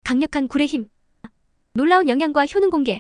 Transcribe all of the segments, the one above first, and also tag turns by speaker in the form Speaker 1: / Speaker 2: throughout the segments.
Speaker 1: 강력한 굴의 힘. 놀라운 영양과 효능 공개.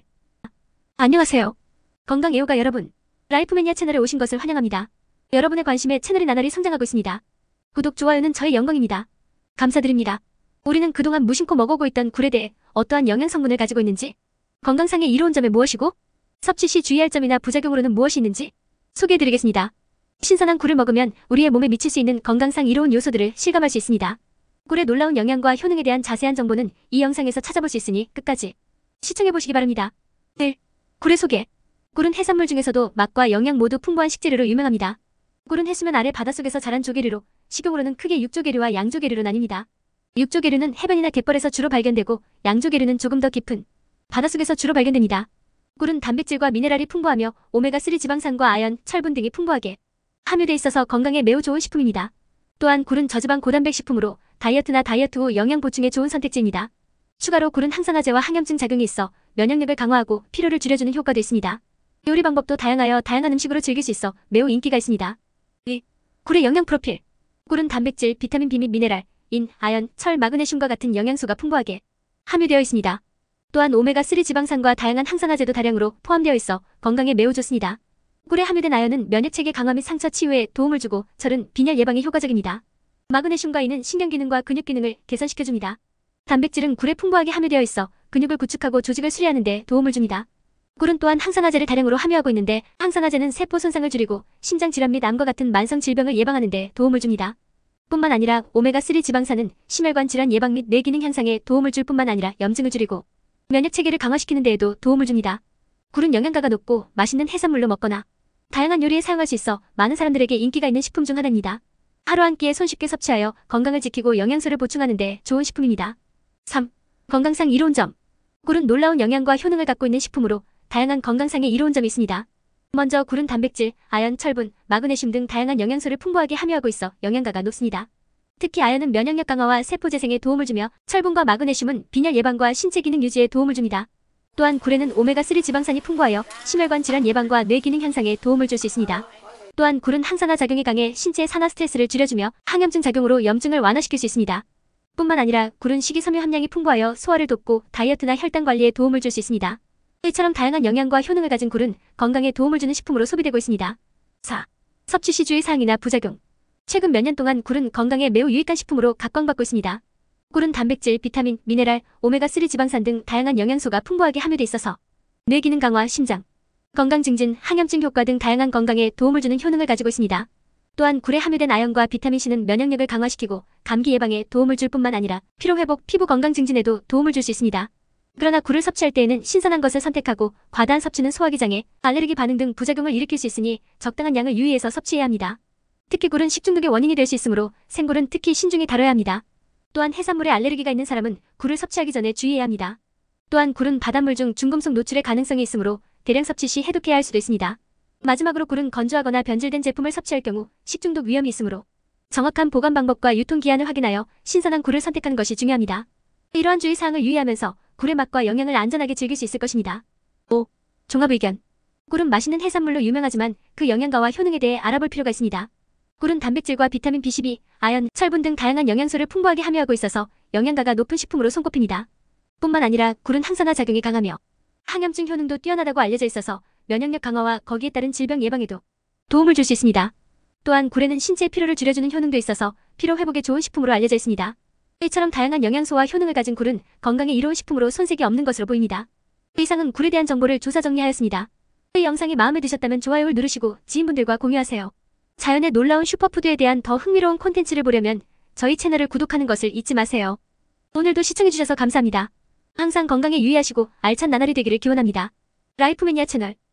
Speaker 1: 안녕하세요. 건강 애호가 여러분. 라이프매니아 채널에 오신 것을 환영합니다. 여러분의 관심에 채널이 나날이 성장하고 있습니다. 구독, 좋아요는 저의 영광입니다. 감사드립니다. 우리는 그동안 무심코 먹어오고 있던 굴에 대해 어떠한 영양 성분을 가지고 있는지, 건강상의 이로운 점은 무엇이고, 섭취 시 주의할 점이나 부작용으로는 무엇이 있는지 소개해드리겠습니다. 신선한 굴을 먹으면 우리의 몸에 미칠 수 있는 건강상 이로운 요소들을 실감할 수 있습니다. 굴의 놀라운 영양과 효능에 대한 자세한 정보는 이 영상에서 찾아볼 수 있으니 끝까지 시청해보시기 바랍니다. 1. 굴의 소개. 굴은 해산물 중에서도 맛과 영양 모두 풍부한 식재료로 유명합니다. 굴은 해수면 아래 바닷속에서 자란 조개류로 식용으로는 크게 육조개류와 양조개류로 나뉩니다. 육조개류는 해변이나 갯벌에서 주로 발견되고 양조개류는 조금 더 깊은 바닷속에서 주로 발견됩니다. 굴은 단백질과 미네랄이 풍부하며 오메가3 지방산과 아연, 철분 등이 풍부하게 함유돼 있어서 건강에 매우 좋은 식품입니다. 또한 굴은 저지방 고단백 식품으로 다이어트나 다이어트 후 영양 보충에 좋은 선택지입니다. 추가로 굴은 항산화제와 항염증 작용이 있어 면역력을 강화하고 피로를 줄여주는 효과도 있습니다. 요리 방법도 다양하여 다양한 음식으로 즐길 수 있어 매우 인기가 있습니다. 2. 굴의 영양 프로필. 굴은 단백질, 비타민 B 및 미네랄, 인, 아연, 철, 마그네슘과 같은 영양소가 풍부하게 함유되어 있습니다. 또한 오메가3 지방산과 다양한 항산화제도 다량으로 포함되어 있어 건강에 매우 좋습니다. 굴에 함유된 아연은 면역체계 강화 및 상처 치유에 도움을 주고 철은 빈혈 예방에 효과적입니다. 마그네슘과 인은 신경기능과 근육기능을 개선시켜줍니다. 단백질은 굴에 풍부하게 함유되어 있어 근육을 구축하고 조직을 수리하는 데 도움을 줍니다. 굴은 또한 항산화제를 다량으로 함유하고 있는데 항산화제는 세포 손상을 줄이고 심장질환 및 암과 같은 만성 질병을 예방하는 데 도움을 줍니다. 뿐만 아니라 오메가3 지방산은 심혈관 질환 예방 및 뇌기능 향상에 도움을 줄 뿐만 아니라 염증을 줄이고 면역체계를 강화시키는 데에도 도움을 줍니다. 굴은 영양가가 높고 맛있는 해산물로 먹거나 다양한 요리에 사용할 수 있어 많은 사람들에게 인기가 있는 식품 중 하나입니다. 하루 한 끼에 손쉽게 섭취하여 건강을 지키고 영양소를 보충하는 데 좋은 식품입니다. 3. 건강상 이로운 점. 굴은 놀라운 영양과 효능을 갖고 있는 식품으로 다양한 건강상의 이로운 점이 있습니다. 먼저 굴은 단백질, 아연, 철분, 마그네슘 등 다양한 영양소를 풍부하게 함유하고 있어 영양가가 높습니다. 특히 아연은 면역력 강화와 세포 재생에 도움을 주며 철분과 마그네슘은 빈혈 예방과 신체 기능 유지에 도움을 줍니다. 또한 굴에는 오메가3 지방산이 풍부하여 심혈관 질환 예방과 뇌 기능 향상에 도움을 줄 수 있습니다. 또한 굴은 항산화 작용이 강해 신체 산화 스트레스를 줄여주며 항염증 작용으로 염증을 완화시킬 수 있습니다. 뿐만 아니라 굴은 식이섬유 함량이 풍부하여 소화를 돕고 다이어트나 혈당 관리에 도움을 줄 수 있습니다. 이처럼 다양한 영양과 효능을 가진 굴은 건강에 도움을 주는 식품으로 소비되고 있습니다. 4. 섭취 시 주의 사항이나 부작용. 최근 몇 년 동안 굴은 건강에 매우 유익한 식품으로 각광받고 있습니다. 굴은 단백질, 비타민, 미네랄, 오메가3 지방산 등 다양한 영양소가 풍부하게 함유돼 있어서 뇌기능 강화, 심장, 건강 증진, 항염증 효과 등 다양한 건강에 도움을 주는 효능을 가지고 있습니다. 또한 굴에 함유된 아연과 비타민C는 면역력을 강화시키고 감기 예방에 도움을 줄 뿐만 아니라 피로회복, 피부 건강 증진에도 도움을 줄 수 있습니다. 그러나 굴을 섭취할 때에는 신선한 것을 선택하고 과다한 섭취는 소화기 장애, 알레르기 반응 등 부작용을 일으킬 수 있으니 적당한 양을 유의해서 섭취해야 합니다. 특히 굴은 식중독의 원인이 될 수 있으므로 생굴은 특히 신중히 다뤄야 합니다. 또한 해산물에 알레르기가 있는 사람은 굴을 섭취하기 전에 주의해야 합니다. 또한 굴은 바닷물 중 중금속 노출의 가능성이 있으므로 대량 섭취 시 해독해야 할 수도 있습니다. 마지막으로 굴은 건조하거나 변질된 제품을 섭취할 경우 식중독 위험이 있으므로 정확한 보관 방법과 유통기한을 확인하여 신선한 굴을 선택하는 것이 중요합니다. 이러한 주의사항을 유의하면서 굴의 맛과 영양을 안전하게 즐길 수 있을 것입니다. 5. 종합의견. 굴은 맛있는 해산물로 유명하지만 그 영양가와 효능에 대해 알아볼 필요가 있습니다. 굴은 단백질과 비타민 B12, 아연, 철분 등 다양한 영양소를 풍부하게 함유하고 있어서 영양가가 높은 식품으로 손꼽힙니다. 뿐만 아니라 굴은 항산화 작용이 강하며 항염증 효능도 뛰어나다고 알려져 있어서 면역력 강화와 거기에 따른 질병 예방에도 도움을 줄 수 있습니다. 또한 굴에는 신체 피로를 줄여주는 효능도 있어서 피로 회복에 좋은 식품으로 알려져 있습니다. 이처럼 다양한 영양소와 효능을 가진 굴은 건강에 이로운 식품으로 손색이 없는 것으로 보입니다. 이상은 굴에 대한 정보를 조사 정리하였습니다. 이 영상이 마음에 드셨다면 좋아요를 누르시고 지인분들과 공유하세요. 자연의 놀라운 슈퍼푸드에 대한 더 흥미로운 콘텐츠를 보려면 저희 채널을 구독하는 것을 잊지 마세요. 오늘도 시청해주셔서 감사합니다. 항상 건강에 유의하시고 알찬 나날이 되기를 기원합니다. 라이프매니아 채널